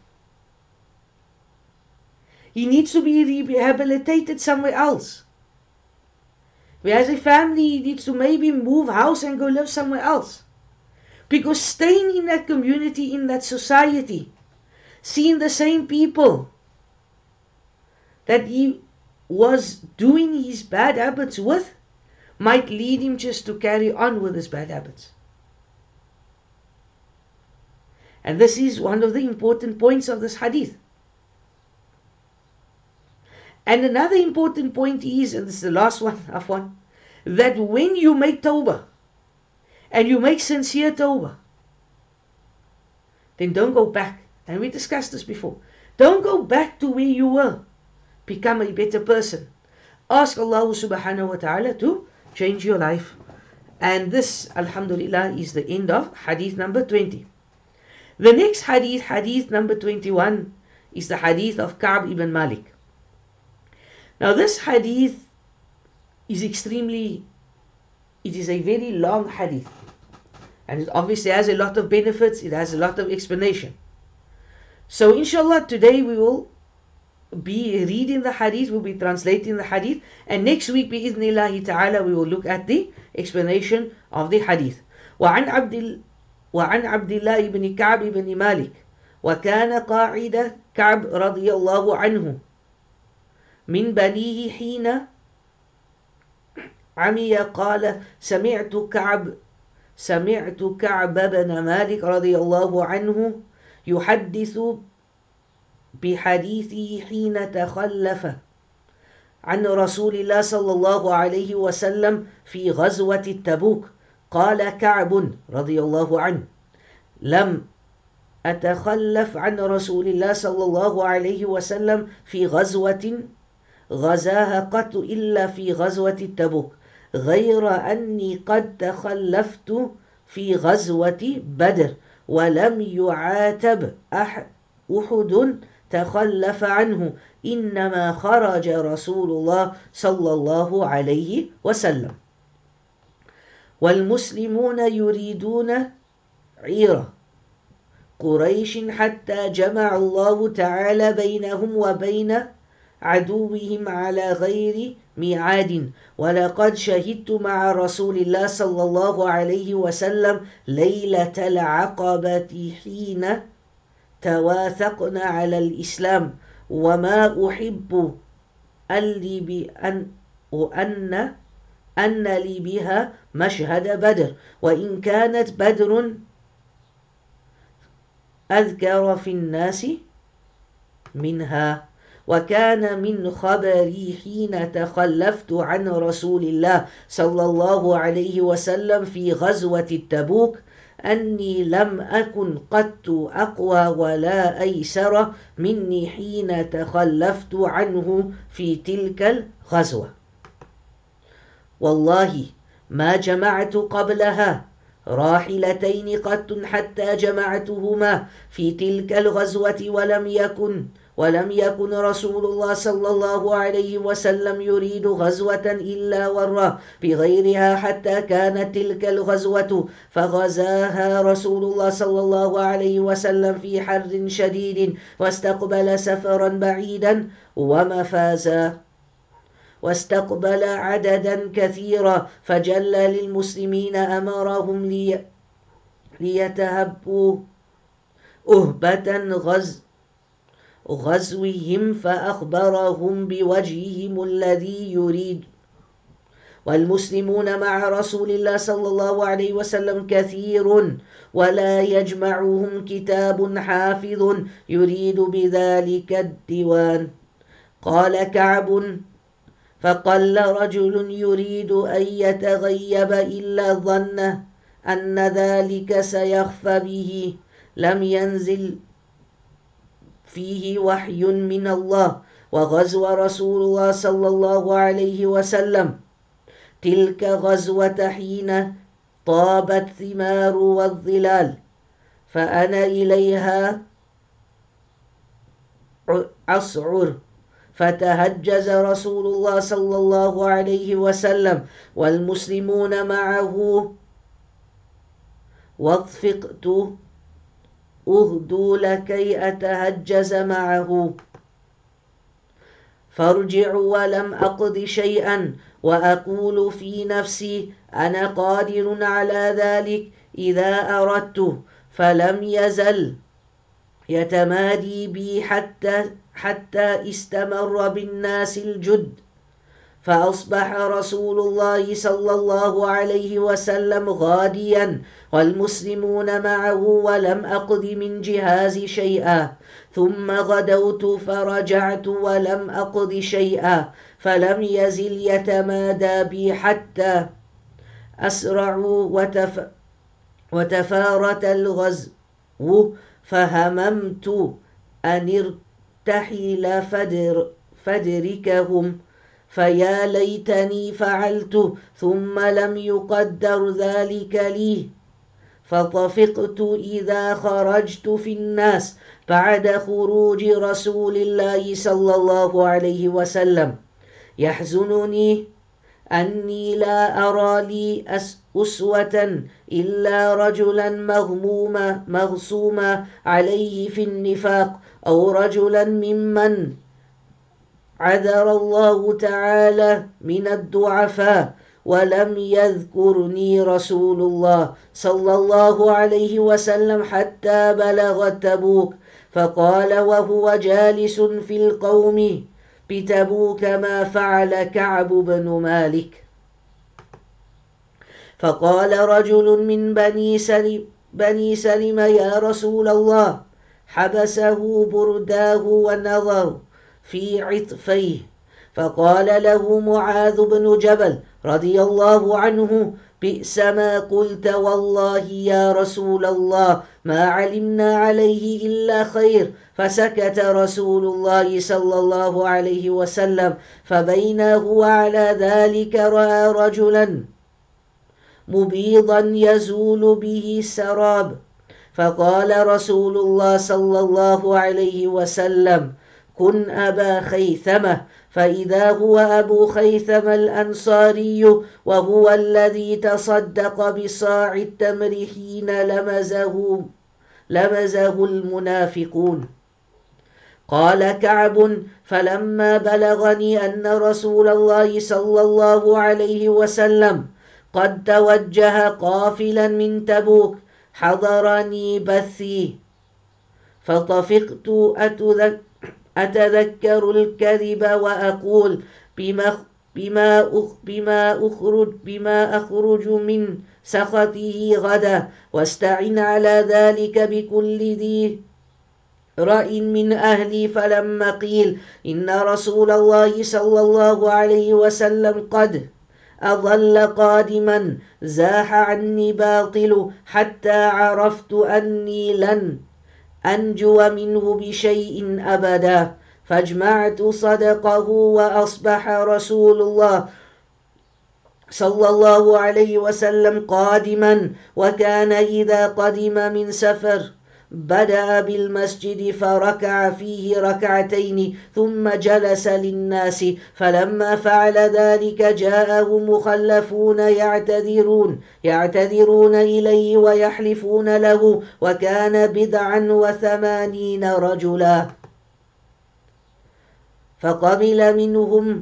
He needs to be rehabilitated somewhere else. If he has a family, he needs to maybe move house and go live somewhere else. Because staying in that community, in that society, seeing the same people that he was doing his bad habits with, might lead him just to carry on with his bad habits. And this is one of the important points of this hadith. And another important point is, and this is the last one, Afwan, that when you make tawbah, and you make sincere tawbah, then don't go back. And we discussed this before. Don't go back to where you were. Become a better person. Ask Allah subhanahu wa ta'ala to change your life. And this, alhamdulillah, is the end of hadith number twenty. The next hadith, hadith number twenty-one, is the hadith of Ka'b ibn Malik. Now this hadith is extremely, it is a very long hadith. And it obviously has a lot of benefits, it has a lot of explanation. So inshallah today we will be reading the hadith, we'll be translating the hadith, and next week bi'idhnillahi ta'ala we will look at the explanation of the hadith. وعن عبد وعن عبد الله بن كعب بن مالك وكان قاعد كعب رضي الله عنه من بنيه حين عمي قال سمعت كعب سمعت كعب بن مالك رضي الله عنه يحدث بحديثه حين تخلف عن رسول الله صلى الله عليه وسلم في غزوة التبوك. قال كعب رضي الله عنه لم أتخلف عن رسول الله صلى الله عليه وسلم في غزوة غزاها قط إلا في غزوة التبوك غير أني قد تخلفت في غزوة بدر ولم يعاتب أحد تخلف عنه إنما خرج رسول الله صلى الله عليه وسلم والمسلمون يريدون عيرة قريش حتى جمع الله تعالى بينهم وبين عدوهم على غير ميعاد ولقد شهدت مع رسول الله صلى الله عليه وسلم ليلة العقبة حين تواثقنا على الإسلام وما أحب أن لي بأن وأن أن لي بها مشهد بدر وإن كانت بدر أذكر في الناس منها وكان من خبري حين تخلفت عن رسول الله صلى الله عليه وسلم في غزوة التبوك أني لم أكن قط أقوى ولا أيسر مني حين تخلفت عنه في تلك الغزوة والله ما جمعت قبلها راحلتين قط حتى جمعتهما في تلك الغزوة ولم يكن ولم يكن رسول الله صلى الله عليه وسلم يريد غزوة إلا ورى بغيرها حتى كانت تلك الغزوة فغزاها رسول الله صلى الله عليه وسلم في حر شديد واستقبل سفرا بعيدا ومفازا واستقبل عددا كثيرا فجل للمسلمين أمرهم لي ليتهبوا أهبة غز غزوهم فأخبرهم بوجههم الذي يريد. والمسلمون مع رسول الله صلى الله عليه وسلم كثير ولا يجمعهم كتاب حافظ يريد بذلك الديوان. قال كعب: فقل رجل يريد أن يتغيب إلا ظن أن ذلك سيخفى به، لم ينزل فيه وحي من الله. وغزو رسول الله صلى الله عليه وسلم تلك غزوة حين طابت ثمار والظلال، فأنا إليها أسعر، فتهجز رسول الله صلى الله عليه وسلم والمسلمون معه، واطفقت أغدو لكي أتهجز معه، فارجع ولم أقض شيئا، وأقول في نفسي أنا قادر على ذلك إذا أردت، فلم يزل يتمادي بي حتى حتى استمر بالناس الجد. فأصبح رسول الله صلى الله عليه وسلم غاديا والمسلمون معه، ولم أقض من جهاز شيئا. ثم غدوت فرجعت ولم أقض شيئا، فلم يزل يتمادى بي حتى أسرعوا وتف وتفارت الغزو، فهممت أن ارتحل فدر فدركهم، فيا ليتني فعلت، ثم لم يقدر ذلك لي. فطفقت إذا خرجت في الناس بعد خروج رسول الله صلى الله عليه وسلم، يحزنني أني لا أرى لي أسوة إلا رجلا مغموما مغصوما عليه في النفاق، أو رجلا ممن عذر الله تعالى من الضعفاء، ولم يذكرني رسول الله صلى الله عليه وسلم حتى بلغ تبوك، فقال وهو جالس في القوم بتبوك ما فعل كعب بن مالك. فقال رجل من بني سلم, بني سلم يا رسول الله، حبسه برداه ونظر في عطفيه. فقال له معاذ بن جبل رضي الله عنه: بئس ما قلت والله يا رسول الله، ما علمنا عليه إلا خير. فسكت رسول الله صلى الله عليه وسلم، فبين هو على ذلك رأى رجلا مبيضا يزول به السراب، فقال رسول الله صلى الله عليه وسلم: كن أبا خيثمة. فإذا هو أبو خيثمة الأنصاري، وهو الذي تصدق بصاع التمر حين لمزه لمزه المنافقون. قال كعب: فلما بلغني أن رسول الله صلى الله عليه وسلم قد توجه قافلا من تبوك حضرني بثي، فطفقت أتذكر الكذب وأقول بما بما بما أخرج بما أخرج من سخطه غدا، واستعن على ذلك بكل ذي رأي من أهلي. فلما قيل إن رسول الله صلى الله عليه وسلم قد أظل قادما، زاح عني باطل، حتى عرفت أني لن أنجو منه بشيء أبدا، فاجمعت صدقه. وأصبح رسول الله صلى الله عليه وسلم قادما، وكان إذا قدم من سفر بدأ بالمسجد فركع فيه ركعتين ثم جلس للناس. فلما فعل ذلك جاءه مخلفون يعتذرون يعتذرون إليه ويحلفون له، وكان بضعا وثمانين رجلا، فقبل منهم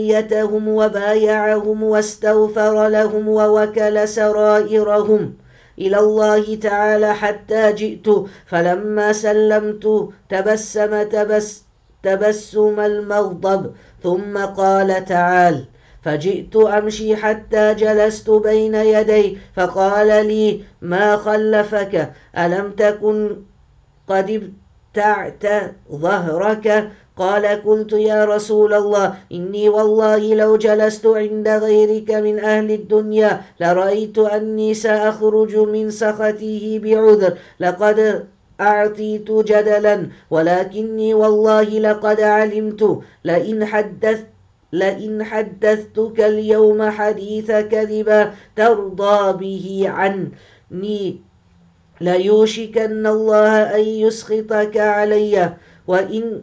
علانيتهم وبايعهم واستغفر لهم ووكل سرائرهم، إلى الله تعالى حتى جئت، فلما سلمت تبسم تبس تبسم المغضب، ثم قال تعال، فجئت أمشي حتى جلست بين يدي، فقال لي ما خلفك؟ ألم تكن قد ابتعت ظهرك؟ قال قلت يا رسول الله إني والله لو جلست عند غيرك من أهل الدنيا لرأيت أني سأخرج من سخطه بعذر، لقد أعطيت جدلا، ولكني والله لقد علمت لئن حدثت لئن حدثتك اليوم حديث كذبا ترضى به عني ليوشكن الله أن يسخطك علي، وإن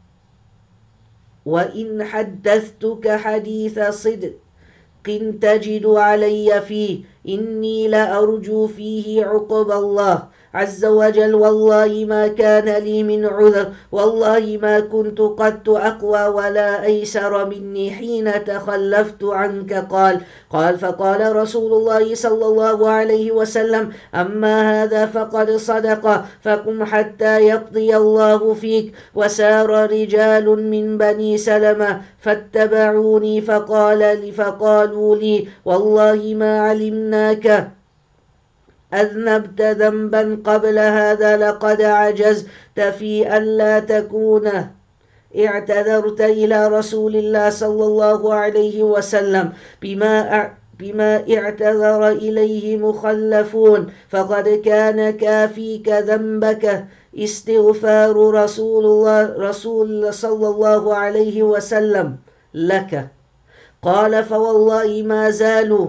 وإن حدثتك حديث صدق تجد علي فيه إني لأرجو فيه عقب الله عز وجل، والله ما كان لي من عذر، والله ما كنت قد أقوى ولا أيسر مني حين تخلفت عنك. قال قال فقال رسول الله صلى الله عليه وسلم أما هذا فقد صدق، فقم حتى يقضي الله فيك. وسار رجال من بني سلمة فاتبعوني فقال لي فقالوا لي والله ما علمناك أذنبت ذنبا قبل هذا، لقد عجزت في ألا تكون اعتذرت إلى رسول الله صلى الله عليه وسلم بما بما اعتذر إليه مخلفون، فقد كان كافيك ذنبك استغفار رسول الله رسول صلى الله عليه وسلم لك. قال فوالله ما زالوا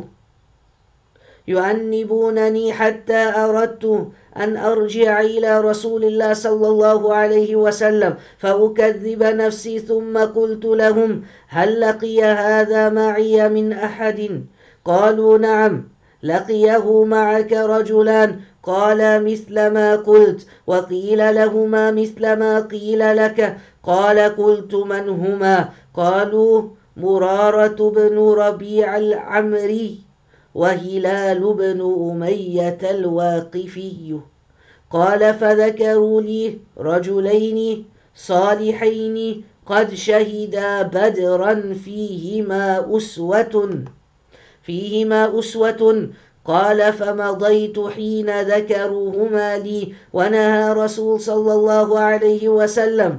يعنبونني حتى أردت أن أرجع إلى رسول الله صلى الله عليه وسلم فأكذب نفسي، ثم قلت لهم هل لقي هذا معي من أحد؟ قالوا نعم لقيه معك رجلان، قال مثل ما قلت، وقيل لهما مثل ما قيل لك. قال قلت من هما؟ قالوا مرارة بن ربيع العمري وهلال بن أمية الواقفي. قال فذكروا لي رجلين صالحين قد شهدا بدرا فيهما أسوة فيهما أسوة قال فمضيت حين ذكروهما لي، ونهى رسول صلى الله عليه وسلم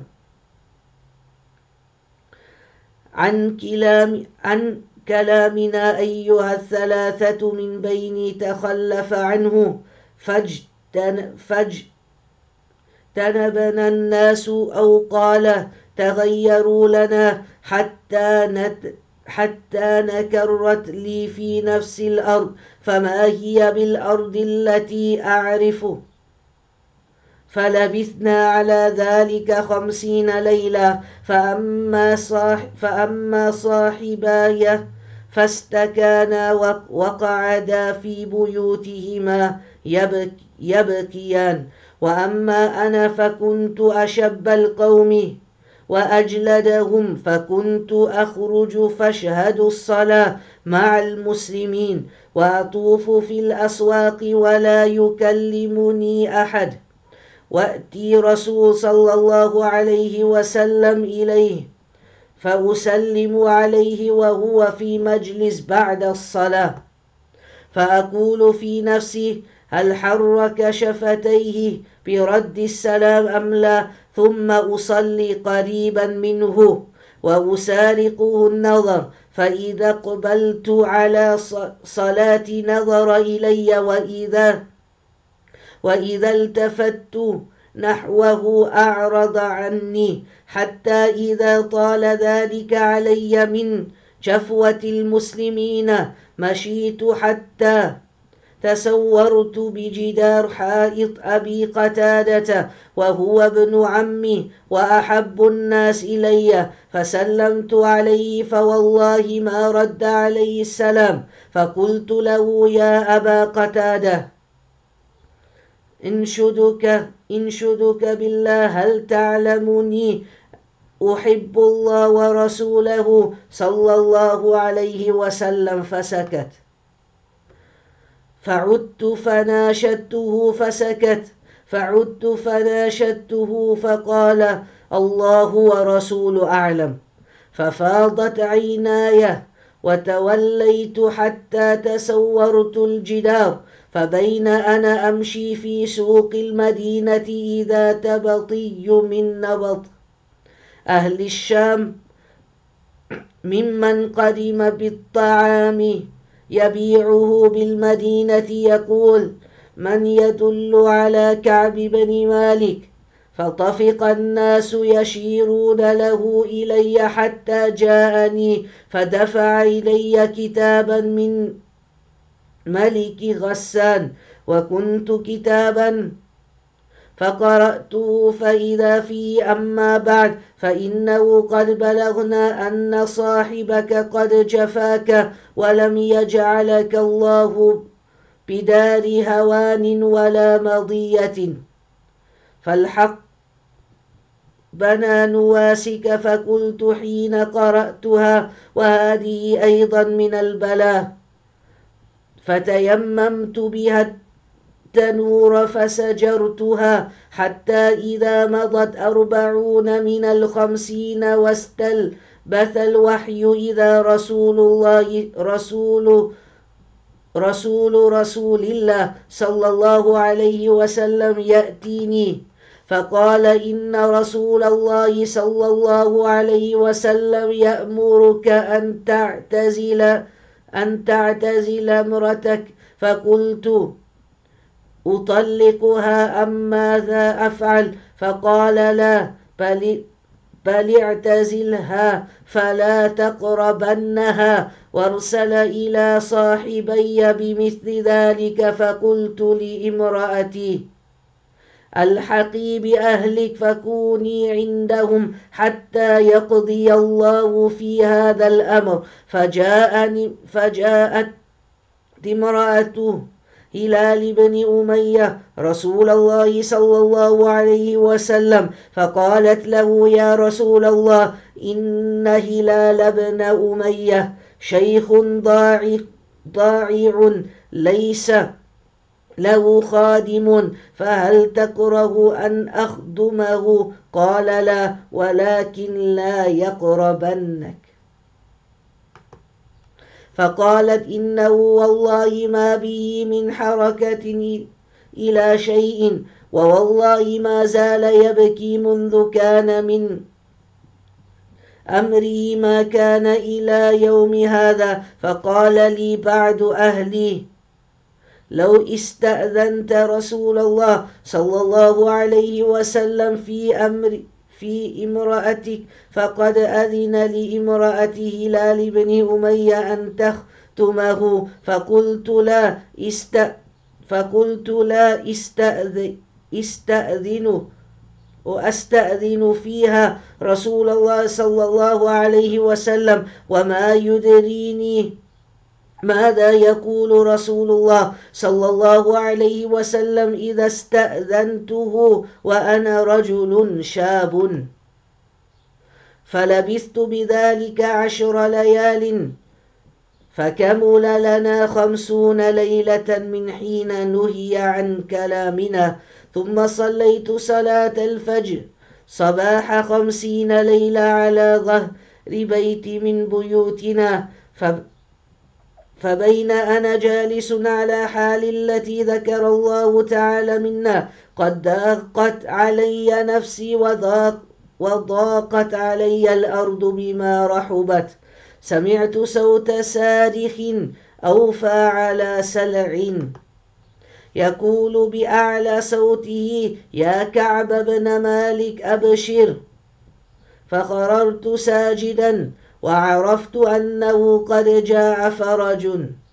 عن كلام عن كلامنا أيها الثلاثة من بيني تخلف عنه، فاجتن فاجتنبنا الناس أو قال تغيروا لنا حتى نت حتى نكرت لي في نفس الأرض، فما هي بالأرض التي أعرف. فلبثنا على ذلك خمسين ليلة، فأما, صاح فأما صاحباي فاستكانا وقعدا في بيوتهما يبكيان، وأما أنا فكنت أشب القوم وأجلدهم، فكنت أخرج فاشهد الصلاة مع المسلمين وأطوف في الأسواق ولا يكلمني أحد، وأتي رسول صلى الله عليه وسلم إليه فأسلم عليه وهو في مجلس بعد الصلاة، فأقول في نفسي هل حرك شفتيه برد السلام أم لا، ثم أصلي قريبا منه وأسارقه النظر، فإذا قبلت على صلاة نظر إلي، وإذا وإذا التفت نحوه أعرض عني، حتى إذا طال ذلك علي من جفوة المسلمين مشيت حتى تسورت بجدار حائط أبي قتادة وهو ابن عمي وأحب الناس إلي، فسلمت عليه فوالله ما رد عليه السلام، فقلت له يا أبا قتادة انشدك انشدك بالله هل تعلمني أحب الله ورسوله صلى الله عليه وسلم، فسكت. فعدت فناشدته فسكت، فعدت فناشدته فقال: الله ورسول أعلم. ففاضت عيناي وتوليت حتى تسورت الجدار، فبين أنا أمشي في سوق المدينة إذا تبطي من نبط أهل الشام ممن قدم بالطعام يبيعه بالمدينة يقول: من يدل على كعب بن مالك؟ فطفق الناس يشيرون له إلي حتى جاءني، فدفع إلي كتابا من ملك غسان، وكنت كتابا فقرأته فإذا فيه: أما بعد، فإنه قد بلغنا أن صاحبك قد جفاك، ولم يجعلك الله بدار هوان ولا مضية، فالحق بنا نواسك. فقلت حين قرأتها: وهذه أيضا من البلاء، فتيممت بها التنور فسجرتها، حتى إذا مضت أربعون من الخمسين واستلبث الوحي إذا رسول الله رسول رسول رسول الله صلى الله عليه وسلم يأتيني، فقال: إن رسول الله صلى الله عليه وسلم يأمرك أن تعتزل أن تعتزل امرتك. فقلت: أطلقها أم ماذا أفعل؟ فقال: لا، بل بل اعتزلها فلا تقربنها. وارسل إلى صاحبي بمثل ذلك. فقلت لامرأتي: الحقي بأهلك فكوني عندهم حتى يقضي الله في هذا الأمر. فجاءني فجاءت امرأته هلال بن أمية رسول الله صلى الله عليه وسلم، فقالت له: يا رسول الله، إن هلال بن أمية شيخ ضاعع ضاعع ليس له خادم، فهل تكره أن أخدمه؟ قال: لا، ولكن لا يقربنك. فقالت: إنه والله ما به من حركة إلى شيء، ووالله ما زال يبكي منذ كان من أمري ما كان إلى يوم هذا. فقال لي بعد أهلي: لو استأذنت رسول الله صلى الله عليه وسلم في أمر في امرأتك فقد أذن لامرأة هلال بن أمية أن تختمه. فقلت: لا است فقلت لا استأذن استأذن وأستأذن فيها رسول الله صلى الله عليه وسلم، وما يدريني ماذا يقول رسول الله صلى الله عليه وسلم إذا استأذنته وأنا رجل شاب. فلبثت بذلك عشر ليال، فكمل لنا خمسون ليلة من حين نهي عن كلامنا. ثم صليت صلاة الفجر صباح خمسين ليلة على ظهر بيت من بيوتنا، فبين أنا جالس على حال التي ذكر الله تعالى منا قد ضاقت علي نفسي وضاق وضاقت علي الأرض بما رحبت، سمعت صوت صارخ أوفى على سلع يقول بأعلى صوته: يا كعب بن مالك أبشر. فخررت ساجدا وعرفت أنه قد جاء فرج،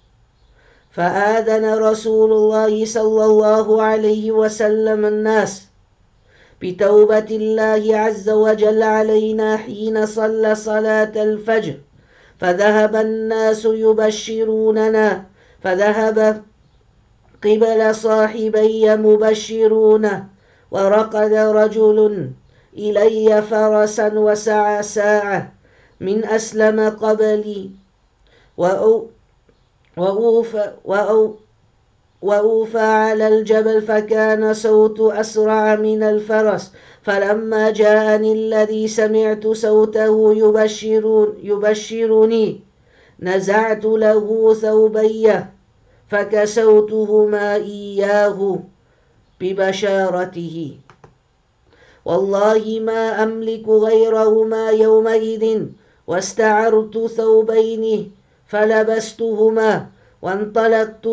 فآذن رسول الله صلى الله عليه وسلم الناس بتوبة الله عز وجل علينا حين صلى صلاة الفجر، فذهب الناس يبشروننا، فذهب قبل صاحبي مبشرون، ورقد رجل إلي فرسا وسعى ساعة من أسلم قبلي وأو وأوف وأو وأوفى على الجبل فكان صوت أسرع من الفرس. فلما جاءني الذي سمعت صوته يبشر يبشرني نزعت له ثوبي فكسوتهما إياه ببشارته، والله ما أملك غيرهما يومئذ، واستعرت ثوبين فلبستهما وانطلقت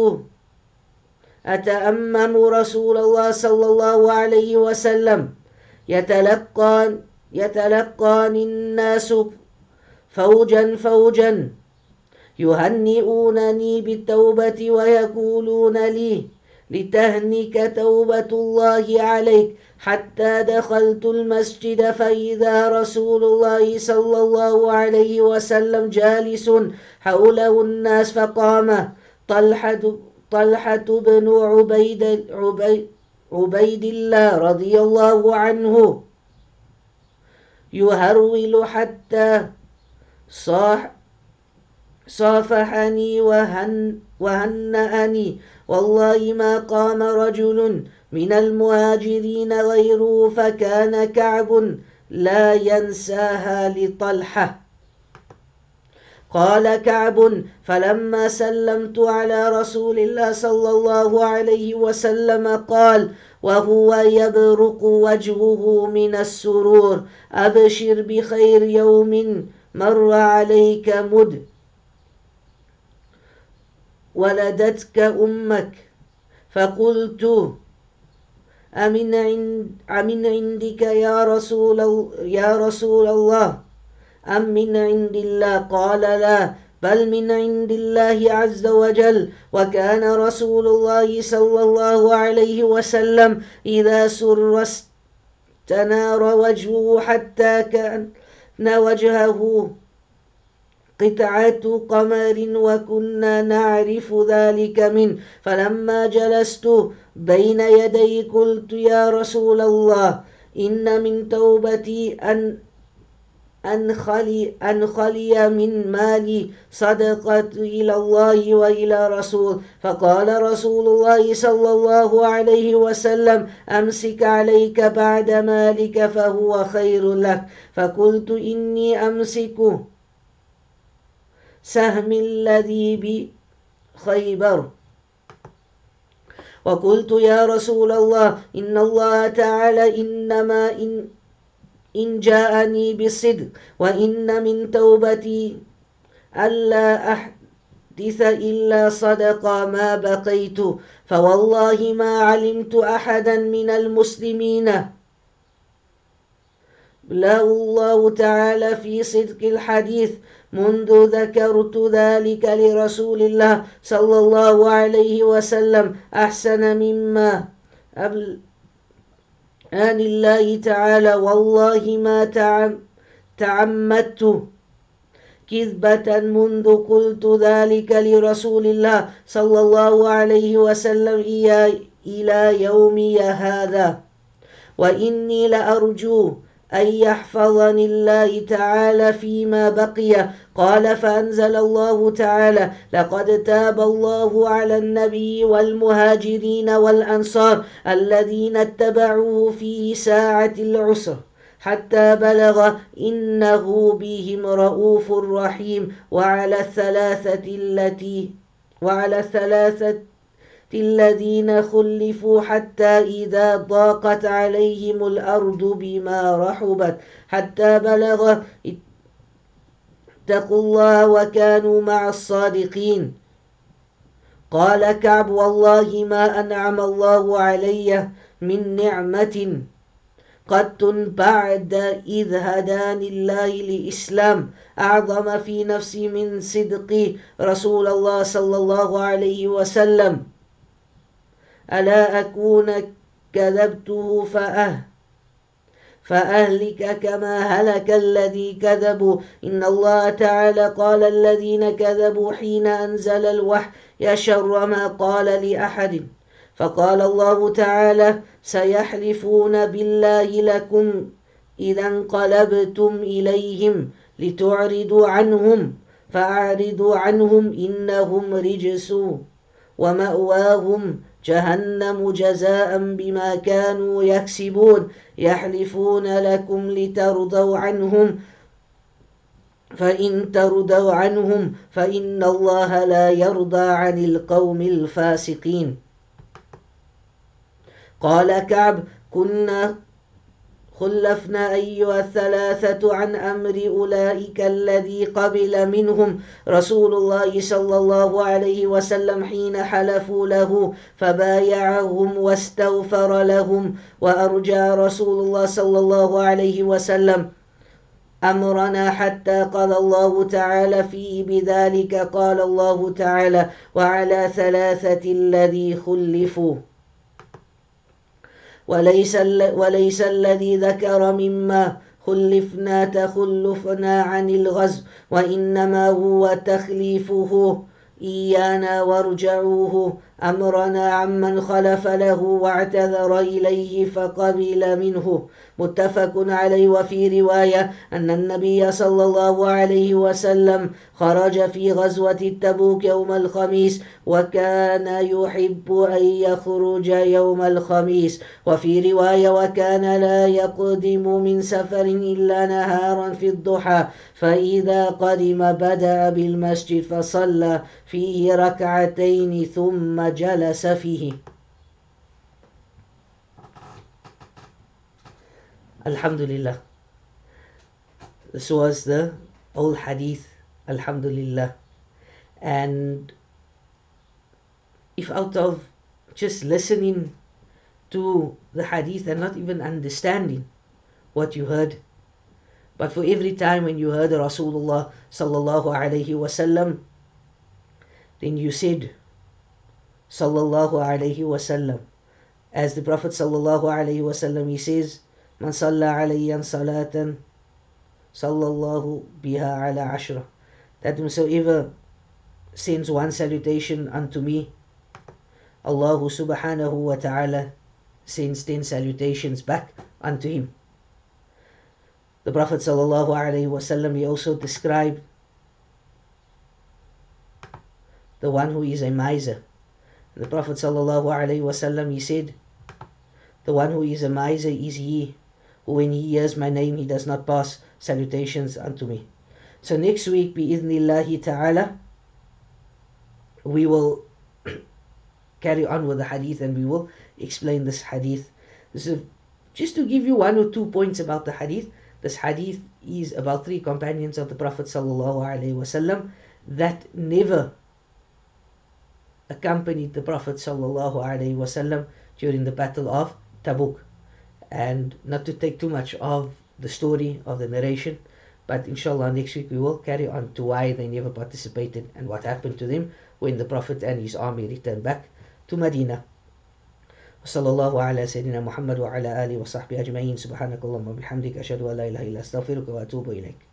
أتأمم رسول الله صلى الله عليه وسلم يتلقان يتلقان الناس فوجا فوجا يهنئونني بالتوبة ويقولون لي لتهنك توبة الله عليك، حتى دخلت المسجد فإذا رسول الله صلى الله عليه وسلم جالس حوله الناس، فقام طلحة طلحة بن عبيد, عبيد, عبيد الله رضي الله عنه يهرول حتى صاح صافحني وهن وهنأني، والله ما قام رجل من المهاجرين غيره، فكان كعب لا ينساها لطلحة. قال كعب فلما سلمت على رسول الله صلى الله عليه وسلم قال وهو يبرق وجهه من السرور أبشر بخير يوم مر عليك مد ولدتك أمك. فقلت أمن عند أمن عندك يا رسول يا رسول الله أم من عند الله؟ قال لا، بل من عند الله عز وجل. وكان رسول الله صلى الله عليه وسلم إذا سر استنار وجهه حتى كان وجهه قطعة قمر، وكنا نعرف ذلك منه. فلما جلست بين يدي قلت يا رسول الله إن من توبتي أن أنخلي, أنخلي من مالي صدقة إلى الله وإلى رسول. فقال رسول الله صلى الله عليه وسلم أمسك عليك بعد مالك فهو خير لك. فقلت إني أمسك سهم الذي بخيبر. وقلت يا رسول الله إن الله تعالى إنما إن إن جاءني بالصدق، وإن من توبتي ألا أحدث إلا صدقا ما بقيت، فوالله ما علمت أحدا من المسلمين بلغ الله تعالى في صدق الحديث منذ ذكرت ذلك لرسول الله صلى الله عليه وسلم أحسن مما قبل آن الله تعالى. والله ما تعمدت كذبة منذ قلت ذلك لرسول الله صلى الله عليه وسلم إلى يومي هذا، وإني لأرجو أن يحفظني الله تعالى فيما بقي. قال فأنزل الله تعالى لقد تاب الله على النبي والمهاجرين والأنصار الذين اتبعوه في ساعة العسر حتى بلغ إنه بهم رؤوف رحيم. وعلى الثلاثة التي وعلى الثلاثة الذين خلفوا حتى إذا ضاقت عليهم الأرض بما رحبت حتى بلغ اتقوا الله وكانوا مع الصادقين. قال كعب والله ما أنعم الله علي من نعمة قط بعد إذ هداني الله للإسلام أعظم في نفسي من صدق رسول الله صلى الله عليه وسلم، ألا أكون كذبته فأه فأهلك كما هلك الذي كذبوا. إن الله تعالى قال الذين كذبوا حين أنزل الوحي شر ما قال لأحد. فقال الله تعالى سيحلفون بالله لكم إذا انقلبتم إليهم لتعرضوا عنهم فأعرضوا عنهم إنهم رجس ومأواهم جهنم جزاء بما كانوا يكسبون يحلفون لكم لترضوا عنهم فإن ترضوا عنهم فإن الله لا يرضى عن القوم الفاسقين. قال كعب: كنا خلفنا أيها الثلاثة عن أمر أولئك الذي قبل منهم رسول الله صلى الله عليه وسلم حين حلفوا له فبايعهم واستغفر لهم، وأرجى رسول الله صلى الله عليه وسلم أمرنا حتى قال الله تعالى فيه بذلك. قال الله تعالى: وعلى ثلاثة الذي خلفوا. وليس, وليس الذي ذكر مما خلفنا تخلفنا عن الغزو، وإنما هو تخليفه إيانا وارجعوه أمرنا عمن خلف له واعتذر إليه فقبل منه. متفق عليه. وفي رواية أن النبي صلى الله عليه وسلم خرج في غزوة التبوك يوم الخميس، وكان يحب أن يخرج يوم الخميس. وفي رواية: وكان لا يقدم من سفر إلا نهارا في الضحى، فإذا قدم بدأ بالمسجد فصلى فيه ركعتين ثم جلس فيه. Alhamdulillah. This was the old hadith, Alhamdulillah. And if out of just listening to the hadith and not even understanding what you heard, but for every time when you heard Rasulullah sallallahu alayhi wasallam, then you said sallallahu alayhi wasallam. As the Prophet sallallahu alayhi wasallam, he says, Man salla alayyan salatan sallallahu biha ala ashra. That whosoever sends one salutation unto me, Allah subhanahu wa ta'ala sends ten salutations back unto him. The Prophet sallallahu alayhi wasallam, he also described the one who is a miser. The Prophet sallallahu alayhi wasallam, he said, the one who is a miser is he who when he hears my name he does not pass salutations unto me. So next week, bi'idhnillahi ta'ala, we will carry on with the hadith and we will explain this hadith. So just to give you one or two points about the hadith, this hadith is about three companions of the Prophet sallallahu alaihi wasallam that never accompanied the Prophet sallallahu alaihi wasallam during the battle of Tabuk. And not to take too much of the story of the narration, but inshallah next week we will carry on to why they never participated and what happened to them when the Prophet and his army returned back to Medina. Sallallahu ala Sayyidina Muhammad wa ala alihi wa sahbihi ajma'in. Subhanakallahumma bihamdik ashhadu an la ilaha illa astaghfiruka wa atubu ilayk.